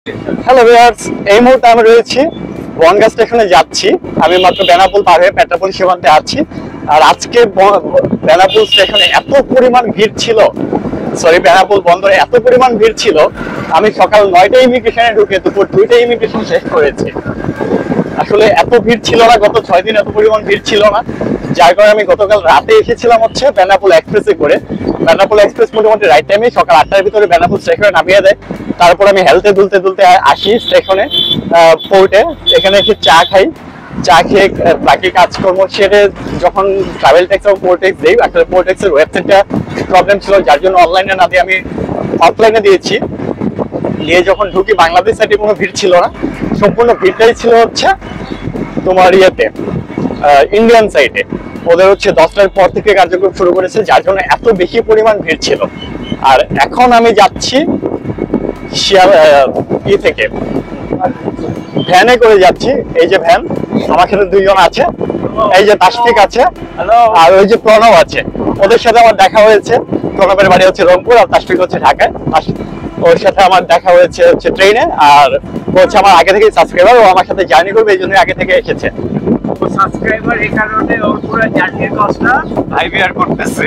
Hello viewers, এই মুহূর্তে আমি রয়েছি বনগাঁ স্টেশনে যাচ্ছি। আমি মাত্র বেনাপোল পার হয়ে পেট্রাপোল সীমান্তে আছি। আর আজকে বেনাপোল স্টেশনে এত পরিমাণ ভিড় ছিল, বেনাপোল বন্দরে এত পরিমাণ ভিড় ছিল, আমি সকাল 9টায় ইমিগ্রেশনে ঢুকে দুপুর 2টায় ইমিগ্রেশন শেষ করেছি। আসলে এত ভিড় ছিল না, গত 6 দিন এত পরিমাণ ভিড় ছিল না, যার কারণে আমি গতকাল রাতে এসেছিলাম হচ্ছে বেনাপোল এক্সপ্রেসে করে। বেনাপোল এক্সপ্রেস মোটামুটি রাইট টাইমে সকাল 8টার ভিতরে বেনাপোল স্টেশনে নামিয়ে দেয়। তারপর আমি হেলতে দুলতে দুলতে আসি স্টেশনে, পোর্টে। এখানে এসে চা খাই, চা খেয়ে বাকি কাজকর্ম সেরে যখন ট্রাভেল ট্যাক্স এবং পোর্ট ট্যাক্স দিই, আসলে পোর্ট ট্যাক্সের ওয়েবসাইটটা প্রবলেম ছিল, যার জন্য অনলাইনে না দিয়ে আমি অফলাইনে দিয়েছি। দিয়ে যখন ঢুকি বাংলাদেশ সাইডে কোনো ভিড় ছিল না, সম্পূর্ণ ভিড়টাই ছিল হচ্ছে তোমার ইয়েতে ইন্ডিয়ান সাইডে। ওদের হচ্ছে 10টার পর থেকে কার্যক্রম শুরু করেছে, যার জন্য এত বেশি পরিমাণ ভিড় ছিল। আর এখন আমি যাচ্ছি থেকে ভ্যানে করে যাচ্ছি। এই যে ভ্যান, আমার সাথে 2 জন আছে, এই যে তাসফিক আছে আর ওই যে প্রণব আছে। ওদের সাথে আমার দেখা হয়েছে। প্রণবের বাড়ি হচ্ছে রংপুর আর তাসফিক হচ্ছে ঢাকায়। ওর সাথে আমার দেখা হয়েছে হচ্ছে ট্রেনে। আর ও হচ্ছে আমার আগে থেকে সাবস্ক্রাইবার, ও আমার সাথে জার্নি করবে, এই জন্য আগে থেকে এসেছে। সাবস্ক্রাইবার এই কারণে ওর পুরো জার্নির কষ্টটা ভাই বিয়ার করতেছে।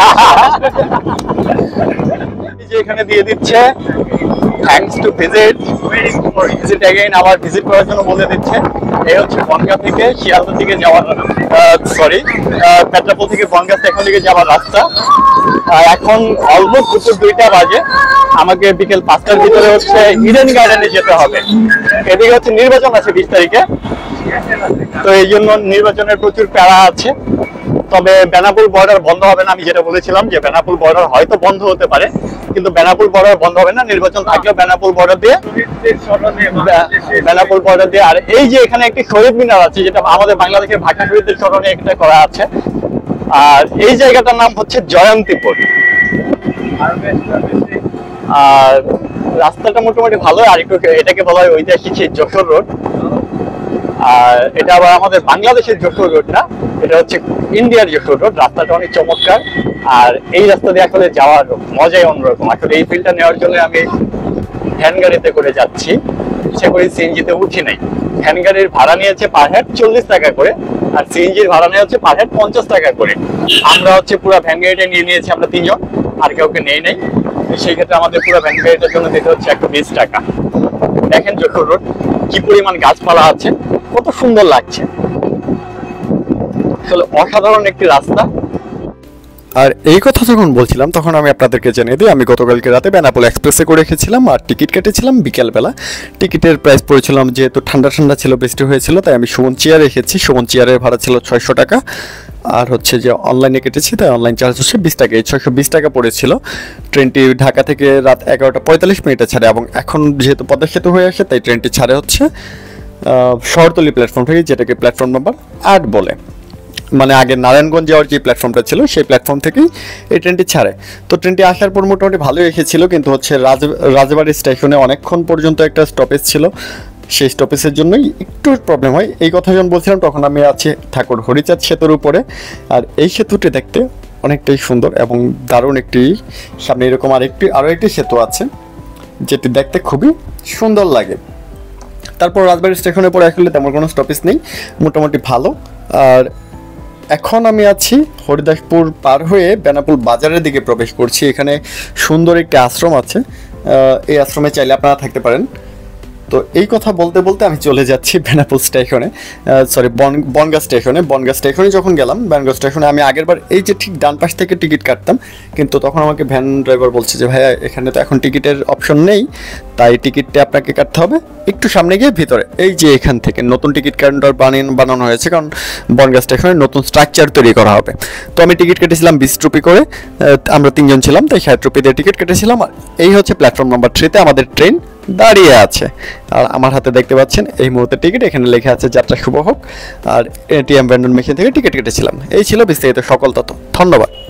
যে এখানে দিয়ে দিচ্ছে থ্যাঙ্কস টু ভিজিট অ্যাগেইন, আবার ভিজিট করার জন্য বলে দিচ্ছে। এই হচ্ছে বনগাঁ থেকে শিয়ালদা দিকে যাওয়ার পেট্রাপোল থেকে বনগাঁ স্টেশন দিকে যাওয়ার রাস্তা। এখন অলমোস্ট দুপুর 2টা বাজে। আমাকে বিকেল 5টার ভিতরে হচ্ছে ইডেন গার্ডেনে যেতে হবে। এদিকে হচ্ছে নির্বাচন আছে 20 তারিখে, তো এই জন্য নির্বাচনের প্রচুর প্যারা আছে। তবে বেনাপোল বর্ডার বন্ধ হবে না। আমি যেটা বলেছিলাম যে বেনাপোল বর্ডার হয়তো বন্ধ হতে পারে, কিন্তু বেনাপোল বর্ডার বন্ধ হবে না। নির্বাচন থাকলেও বেনাপোল বর্ডার দিয়ে আর এই যে এখানে একটি শহীদ মিনার আছে, যেটা আমাদের বাংলাদেশের ভাষা শহীদদের স্মরণে একটা করা আছে। আর এই জায়গাটার নাম হচ্ছে জয়ন্তীপুর। আর রাস্তাটা মোটামুটি ভালো। আর একটু এটাকে বলা হয় ঐতিহাসিক যশোর রোড। আর এটা আবার আমাদের বাংলাদেশের যশোর রোড না, এটা হচ্ছে ইন্ডিয়ার যশোর রোড। রাস্তাটা অনেক চমৎকার। আর এই রাস্তা দিয়ে আসলে যাওয়ার মজাই অন্যরকম। আসলে এই ফিলটা নেওয়ার জন্য আমি ভ্যান গাড়িতে করে যাচ্ছি, ইচ্ছে করে সিএনজিতে উঠি নাই। ভ্যান গাড়ির ভাড়া নিয়েছে পার হেড 40 টাকা করে, আর সিএনজির ভাড়া নিয়ে হচ্ছে পার হেড 50 টাকা করে। আমরা হচ্ছে পুরো ভ্যান গাড়িটা নিয়ে নিয়েছি, আমরা 3 জন, আর কাউকে নেই নাই। সেই ক্ষেত্রে আমাদের পুরো ভ্যান গাড়িটার জন্য দিতে হচ্ছে 120 টাকা। দেখেন যশোর রোড কি পরিমাণ গাছপালা আছে, কত সুন্দর লাগছে। আসলে অসাধারণ একটি রাস্তা। আর এই কথা যখন বলছিলাম তখন আমি আপনাদেরকে জানিয়ে দিই, আমি গতকালকে রাতে বেনাপোল এক্সপ্রেসে করে রেখেছিলাম আর টিকিট কেটেছিলাম বিকেলবেলা। টিকিটের প্রাইস পড়েছিলাম, যেহেতু ঠান্ডা ঠান্ডা ছিল, বৃষ্টি হয়েছিল, তাই আমি সুমন চেয়ারে রেখেছি। সুমন চেয়ারের ভাড়া ছিল 600 টাকা। আর হচ্ছে যে অনলাইনে কেটেছি, তাই অনলাইন চার্জ হচ্ছে 20 টাকা। এই 620 টাকা পড়েছিল। ট্রেনটি ঢাকা থেকে রাত 11টা 45 ছাড়ে, এবং এখন যেহেতু পদ্মা সেতু হয়ে আসে, তাই ট্রেনটি ছাড়ে হচ্ছে শহরতলি প্ল্যাটফর্ম থেকে, যেটাকে প্ল্যাটফর্ম নাম্বার 8 বলে। মানে আগে নারায়ণগঞ্জ যাওয়ার যে প্ল্যাটফর্মটা ছিল, সেই প্ল্যাটফর্ম থেকেই এই ট্রেনটি ছাড়ে। তো ট্রেনটি আসার পর মোটামুটি ভালোই এসেছিল, কিন্তু হচ্ছে রাজবাড়ি স্টেশনে অনেকক্ষণ পর্যন্ত একটা স্টপেজ ছিল। সেই স্টপেজের জন্যই একটু প্রবলেম হয়। এই কথা যখন বলছিলাম তখন আমি আছি ঠাকুর হরিচাঁদ সেতুর উপরে। আর এই সেতুটি দেখতে অনেকটাই সুন্দর এবং দারুণ একটি, সামনে এরকম আরও একটি সেতু আছে, যেটি দেখতে খুবই সুন্দর লাগে। তারপর রাজবাড়ি স্টেশনের পরে আসলে তেমন কোনো স্টপেজ নেই, মোটামুটি ভালো। আর এখন আমি আছি হরিদাসপুর পার হয়ে বেনাপোল বাজারের দিকে প্রবেশ করছি। এখানে সুন্দর একটি আশ্রম আছে, এই আশ্রমে চাইলে আপনারা থাকতে পারেন। তো এই কথা বলতে বলতে আমি চলে যাচ্ছি বেনাপোল স্টেশনে, বনগাঁ স্টেশনে। বনগাঁ স্টেশনে যখন গেলাম, বনগাঁ স্টেশনে আমি আগেরবার এই যে ঠিক ডান পাশ থেকে টিকিট কাটতাম, কিন্তু তখন আমাকে ভ্যান ড্রাইভার বলছে যে ভাইয়া এখানে তো এখন টিকিটের অপশন নেই, তাই টিকিটটা আপনাকে কাটতে হবে একটু সামনে গিয়ে ভিতরে। এই যে এখান থেকে নতুন টিকিট কাউন্টার বানানো হয়েছে, কারণ বনগাঁ স্টেশনে নতুন স্ট্রাকচার তৈরি করা হবে। তো আমি টিকিট কেটেছিলাম 20 রুপি করে, আমরা 3 জন ছিলাম, তাই 60 রুপি দিয়ে টিকিট কেটেছিলাম। আর এই হচ্ছে প্ল্যাটফর্ম নাম্বার 3-তে আমাদের ট্রেন দাঁড়িয়ে আছে। আর আমার হাতে দেখতে পাচ্ছেন এই মুহূর্তে টিকিট, এখানে লেখা আছে যাত্রা শুভ হোক। আর এটিএম ভ্যান্ডন মেশিন থেকে টিকিট কেটেছিলাম। এই ছিল বিস্তারিত সকল তথ্য। ধন্যবাদ।